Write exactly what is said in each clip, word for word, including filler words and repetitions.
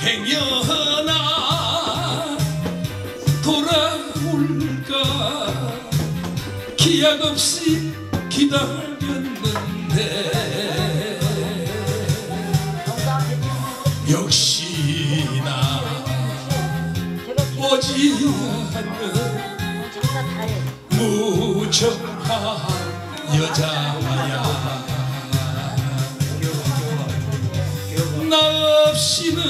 행여나 돌아올까 기약 없이 기다렸는데 역시나 오지 않는 무정한 여자야. 나 없이는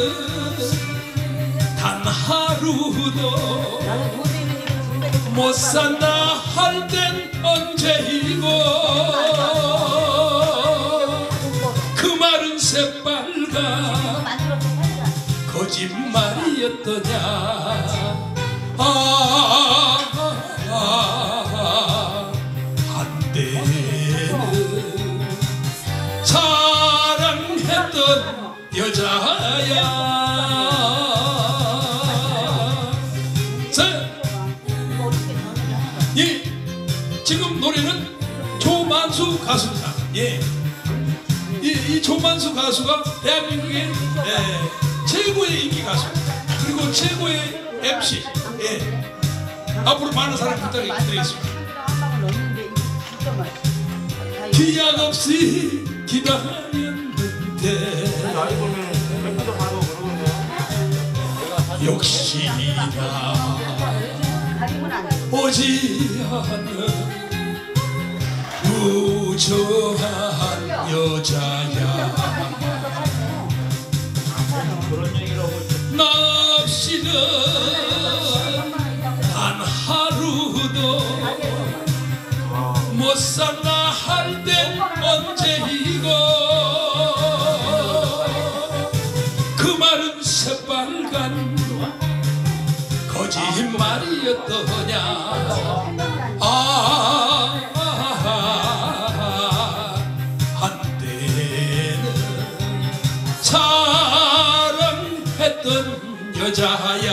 단 하루도 못 산다 할 땐 언제이고 그 말은 새빨간 거짓말이었더냐. 아, 아, 아, 한때는 사랑했던 여자야. 예, 지금 노래는 조만수 가수입니다. 예, 이, 이 조만수 가수가 대한민국의 예, 최고의 인기 가수입니다. 그리고 최고의 엠씨. 예, 앞으로 많은 사랑 부탁드리겠습니다. 기약 없이 기다렸는데 역시나 오지 않는 무정한 여자야. 나 없이는 단 하루도 못 산다 할 땐 언제이고 그 말은 새빨간 거짓말이었더냐. 아, 아, 아, 한때는 사랑했던 여자야.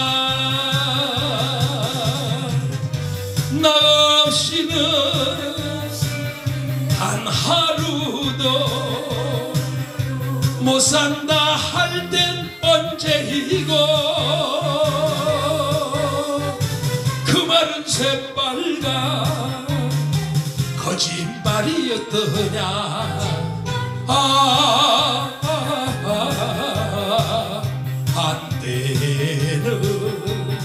나 없이는 단 하루도 못 산다 할 땐 언제이고 그 말은 새빨간 거짓말이었더냐. 아, 아, 아, 한때는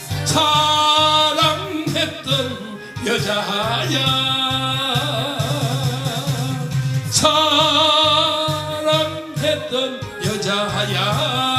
사랑했던 여자야. 사랑했던 여자야.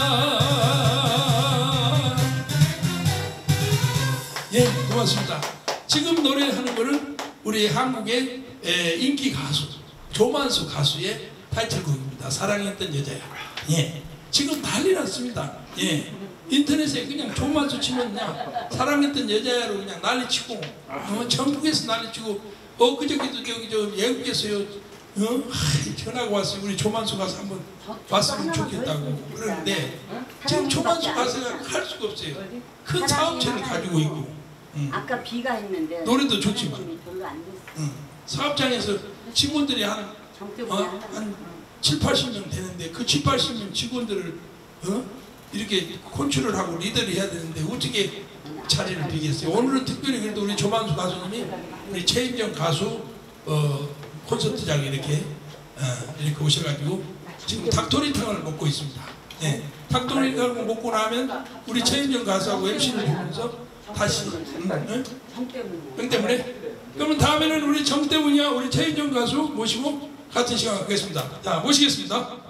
예, 고맙습니다. 지금 노래하는 거는 우리 한국의 에, 인기 가수 조만수 가수의 타이틀곡입니다. 사랑했던 여자야. 예, 지금 난리 났습니다. 예, 인터넷에 그냥 조만수 치면 그냥 사랑했던 여자야로 그냥 난리치고 어, 전국에서 난리치고 어 그저께도 저기 저 외국에서요 어? 하이, 전화가 왔어요. 우리 조만수 가수 한번 봤으면 좋겠다고 그러는데 지금 조만수 가수가 할 수가 없어요. 큰 사업체를 가지고 있고 응. 아까 비가 했는데 노래도 좋지만 응. 사업장에서 직원들이 한, 어? 한 칠, 팔십 명 되는데 그 칠, 팔십 명 직원들을 어? 이렇게 컨트롤 하고 리더를 해야 되는데 어떻게 자리를 비겠어요. 오늘은 특별히 그래도 우리 조만수 가수님이 우리 최인정 가수 어, 콘서트장에 이렇게 어, 이렇게 오셔가지고 지금 닭도리탕을 먹고 있습니다. 네. 닭도리탕을 먹고 나면 우리 최인정 가수하고 엠씨를 보면서 다시 응? 응? 정 때문에? 그러면 다음에는 우리 정 때문이야 우리 최인정 가수 모시고 같은 시간 갖겠습니다. 자, 모시겠습니다.